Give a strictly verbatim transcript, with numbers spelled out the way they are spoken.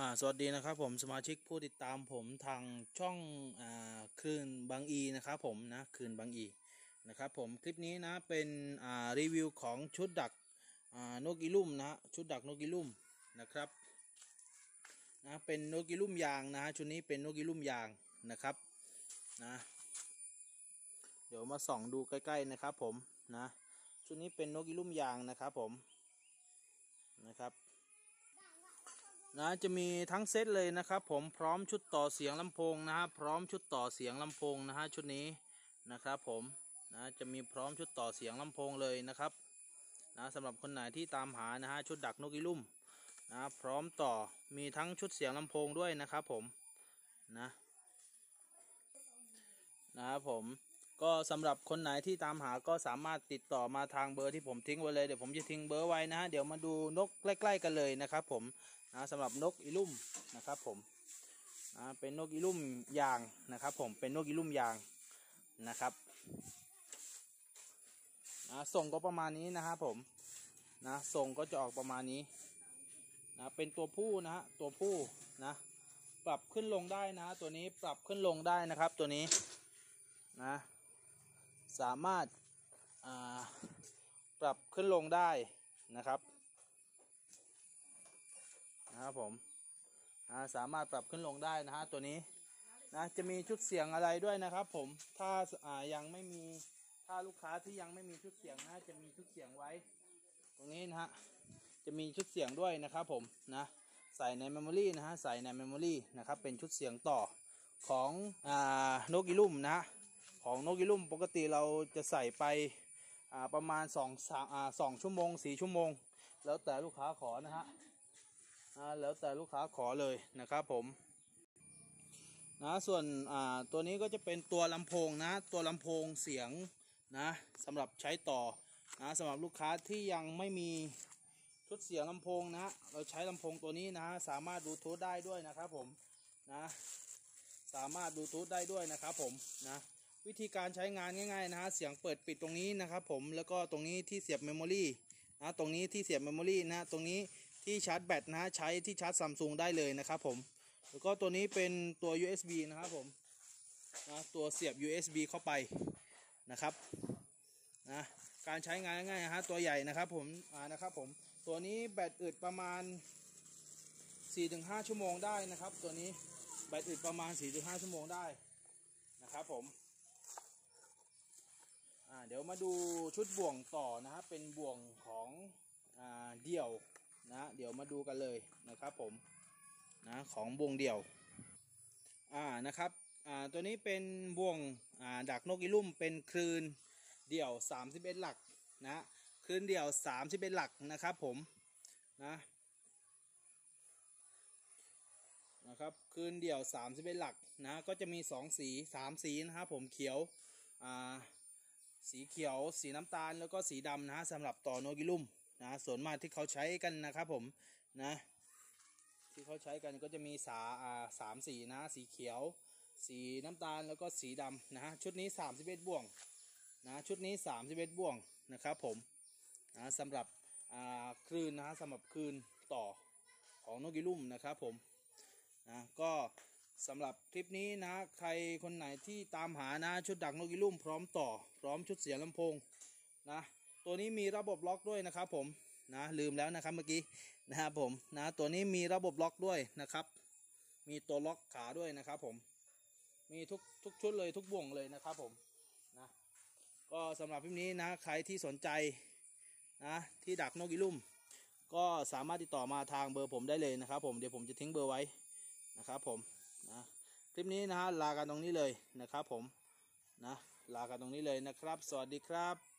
สวัสดีนะครับผมสมาชิกผู้ติดตามผมทางช่องอ่าคลื่นบางอีนะครับผมนะคลื่นบางอีนะครับผมคลิปนี้นะเป็นอ่ารีวิวของชุดดักอ่านกอีลุ่มนะชุดดักนกอีลุ่มนะครับนะเป็นนกอีลุ่มยางนะชุดนี้เป็นนกอีลุ่มยางนะครับนะเดี๋ยวมาส่องดูใกล้ๆนะครับผมนะชุดนี้เป็นนกอีลุ่มยางนะครับผมนะครับนะจะมีทั้งเซตเลยนะครับผมพร้อมชุดต่อเสียงลำโพงนะฮะพร้อมชุดต่อเสียงลำโพงนะฮะชุดนี้นะครับผมนะจะมีพร้อมชุดต่อเสียงลำโพงเลยนะครับนะสำหรับคนไหนที่ตามหานะฮะชุดดักนกอีลุ่มนะพร้อมต่อมีทั้งชุดเสียงลำโพงด้วยนะครับผมนะนะครับผมก็สำหรับคนไหนที่ตามหาก็สามารถติดต่อมาทางเบอร์ที่ผมทิ้งไว้เลยเดี๋ยวผมจะทิ้งเบอร์ไว้นะฮะเดี๋ยวมาดูนกใกล้ๆกันเลยนะครับผมนะสำหรับนกอีลุ่มนะครับผมนะเป็นนกอีลุ่มยางนะครับผมเป็นนกอีลุ่มยางนะครับนะส่งก็ประมาณนี้นะครับผมนะส่งก็จะออกประมาณนี้นะเป็นตัวผู้นะฮะตัวผู้นะปรับขึ้นลงได้นะตัวนี้ปรับขึ้นลงได้นะครับตัวนี้นะสามารถปรับขึ้นลงได้นะครับนะครับผมนะสามารถปรับขึ้นลงได้นะฮะตัวนี้นะจะมีชุดเสียงอะไรด้วยนะครับผมถ้าอ่ายังไม่มีถ้าลูกค้าที่ยังไม่มีชุดเสียงนะจะมีชุดเสียงไว้ตรงนี้นะฮะจะมีชุดเสียงด้วยนะครับผมนะใส่ในเมมโมรีนะฮะใส่ในเมมโมรีนะครับเป็นชุดเสียงต่อของอ่านกอีลุ่มนะฮะของนกอีลุ่มปกติเราจะใส่ไปอ่าประมาณสองอ่าสองชั่วโมงสี่ชั่วโมงแล้วแต่ลูกค้าขอนะฮะอ่าแล้วแต่ลูกค้าขอเลยนะครับผมนะส่วนอ่าตัวนี้ก็จะเป็นตัวลำโพงนะตัวลำโพงเสียงนะสำหรับใช้ต่อนะสำหรับลูกค้าที่ยังไม่มีชุดเสียงลำโพงนะเราใช้ลำโพงตัวนี้นะสามารถบลูทูธได้ด้วยนะครับผมนะสามารถบลูทูธได้ด้วยนะครับผมนะวิธีการใช้งานง่ายๆนะฮะเสียงเปิดปิดตรงนี้นะครับผมแล้วก็ตรงนี้ที่เสียบเมมโมรีนะตรงนี้ที่เสียบเมมโมรีนะตรงนี้ที่ชาร์จแบตนะใช้ที่ชาร์จซัมซุงได้เลยนะครับผมแล้วก็ตัวนี้เป็นตัว ยู เอส บี นะครับผมนะตัวเสียบ ยู เอส บี เข้าไปนะครับนะการใช้งานง่ายๆนะฮะตัวใหญ่นะครับผมอ่านะครับผมตัวนี้แบตอึดประมาณ สี่ถึงห้า ชั่วโมงได้นะครับตัวนี้แบตอึดประมาณ สี่ถึงห้า ชั่วโมงได้นะครับผมอ่าเดี๋ยวมาดูชุดบ่วงต่อนะครับเป็นบ่วงของอ่าเดี่ยวนะเดี๋ยวมาดูกันเลยนะครับผมนะของบ่วงเดี่ยวอ่านะครับอ่าตัวนี้เป็นบ่วงอ่าดักนกอีลุ่มเป็นคลื่นเดี่ยวสามสิบเอ็ดหลักนะคลื่นเดี่ยวสามสิบเอ็ดหลักนะครับผมนะนะครับคลื่นเดี่ยวสามสิบเอ็ดหลักนะก็จะมีสองสีสามสีนะครับผมเขียวอ่าสีเขียวสีน้ำตาลแล้วก็สีดำนะฮะสำหรับต่อนกอีลุ่มนะส่วนมากที่เขาใช้กันนะครับผมนะที่เขาใช้กันก็จะมีสาอ่าสามสีนะสีเขียวสีน้ำตาลแล้วก็สีดำนะฮะชุดนี้สามสิบเอ็ดบ่วงนะชุดนี้สามสิบเอ็ดบ่วงนะครับผมนะสำหรับอ่าคลื่นนะฮะสำหรับคลื่นต่อของนกอีลุ่มนะครับผมนะก็สำหรับคลิปนี้นะใครคนไหนที่ตามหานะชุดดักนกอีลุ่มพร้อมต่อพร้อมชุดเสียงลำโพงนะตัวนี้มีระบบล็อกด้วยนะครับผมนะลืมแล้วนะครับเมื่อกี้นะครับผมนะตัวนี้มีระบบล็อกด้วยนะครับมีตัวล็อกขาด้วยนะครับผมมีทุกทุกชุดเลยทุกบ่วงเลยนะครับผมนะก็สำหรับคลิปนี้นะใครที่สนใจนะที่ดักนกอีลุ่มก็สามารถติดต่อมาทางเบอร์ผมได้เลยนะครับผมเดี๋ยวผมจะทิ้งเบอร์ไว้นะครับผมนะคลิปนี้นะฮะลากันตรงนี้เลยนะครับผมนะลากันตรงนี้เลยนะครับสวัสดีครับ